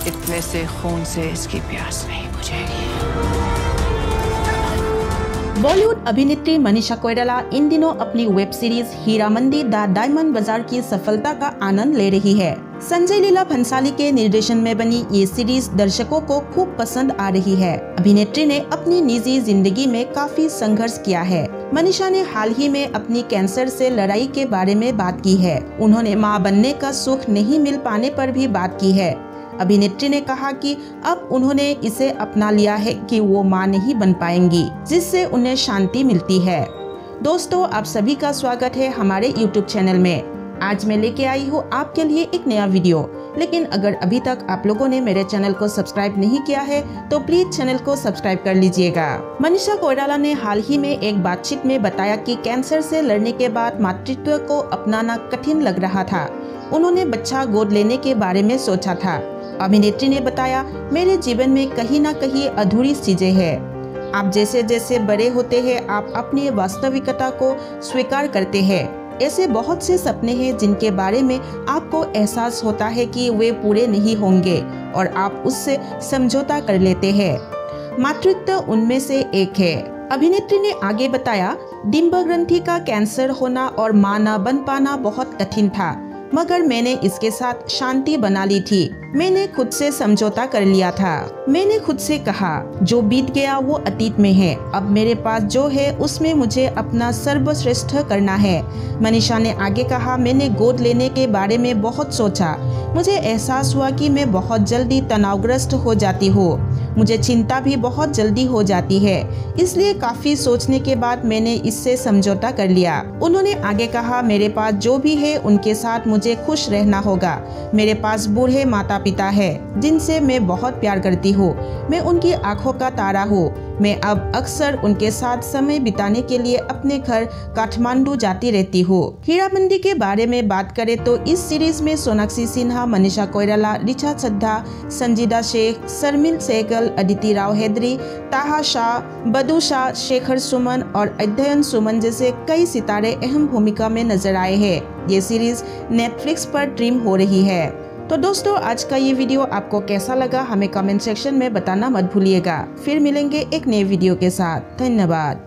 इतने से खून से इसकी प्यास नहीं बुझेगी। बॉलीवुड अभिनेत्री मनीषा कोइराला इन दिनों अपनी web series Heeramandi the diamond Bazaar की सफलता का आनंद ले रही है। संजय लीला भंसाली के निर्देशन में बनी ये सीरीज दर्शकों को खूब पसंद आ रही है। अभिनेत्री ने अपनी निजी जिंदगी में काफी संघर्ष किया है। मनीषा ने हाल ही में अपनी कैंसर से लड़ाई के बारे में बात की है। उन्होंने मां बनने का सुख नहीं मिल पाने पर भी बात की है। अभिनेत्री ने कहा कि अब उन्होंने इसे अपना लिया है कि वो मां नहीं बन पाएंगी, जिससे उन्हें शांति मिलती है। दोस्तों, आप सभी का स्वागत है हमारे YouTube चैनल में। आज मैं लेके आई हूँ आपके लिए एक नया वीडियो। लेकिन अगर अभी तक आप लोगों ने मेरे चैनल को सब्सक्राइब नहीं किया है तो प्लीज चैनल को सब्सक्राइब कर लीजिएगा। मनीषा कोइराला ने हाल ही में एक बातचीत में बताया कि कैंसर से लड़ने के बाद मातृत्व को अपनाना कठिन लग रहा था। उन्होंने बच्चा गोद लेने के बारे में सोचा था। अभिनेत्री ने बताया, मेरे जीवन में कहीं ना कहीं अधूरी चीजें हैं। आप जैसे जैसे बड़े होते हैं आप अपनी वास्तविकता को स्वीकार करते हैं। ऐसे बहुत से सपने हैं जिनके बारे में आपको एहसास होता है कि वे पूरे नहीं होंगे और आप उससे समझौता कर लेते हैं। मातृत्व उनमें से एक है। अभिनेत्री ने आगे बताया, डिंब ग्रंथि का कैंसर होना और मां न बन पाना बहुत कठिन था, मगर मैंने इसके साथ शांति बना ली थी। मैंने खुद से समझौता कर लिया था। मैंने खुद से कहा, जो बीत गया वो अतीत में है। अब मेरे पास जो है उसमें मुझे अपना सर्वश्रेष्ठ करना है। मनीषा ने आगे कहा, मैंने गोद लेने के बारे में बहुत सोचा। मुझे एहसास हुआ कि मैं बहुत जल्दी तनावग्रस्त हो जाती हूँ। मुझे चिंता भी बहुत जल्दी हो जाती है, इसलिए काफी सोचने के बाद मैंने इससे समझौता कर लिया। उन्होंने आगे कहा, मेरे पास जो भी है उनके साथ मुझे खुश रहना होगा। मेरे पास बूढ़े माता पिता है जिनसे मैं बहुत प्यार करती हूँ। मैं उनकी आंखों का तारा हूँ। मैं अब अक्सर उनके साथ समय बिताने के लिए अपने घर काठमांडू जाती रहती हूँ। हीरामंदी के बारे में बात करें तो इस सीरीज में सोनाक्षी सिन्हा, मनीषा कोइराला, ऋचा चड्ढा, संजीदा शेख, शर्मिल सहगल, अदिति राव हैदरी, ताहा शाह, बदू शाह, शेखर सुमन और अध्ययन सुमन जैसे कई सितारे अहम भूमिका में नजर आए हैं। ये सीरीज नेटफ्लिक्स पर स्ट्रीम हो रही है। तो दोस्तों, आज का ये वीडियो आपको कैसा लगा हमें कमेंट सेक्शन में बताना मत भूलिएगा। फिर मिलेंगे एक नए वीडियो के साथ। धन्यवाद।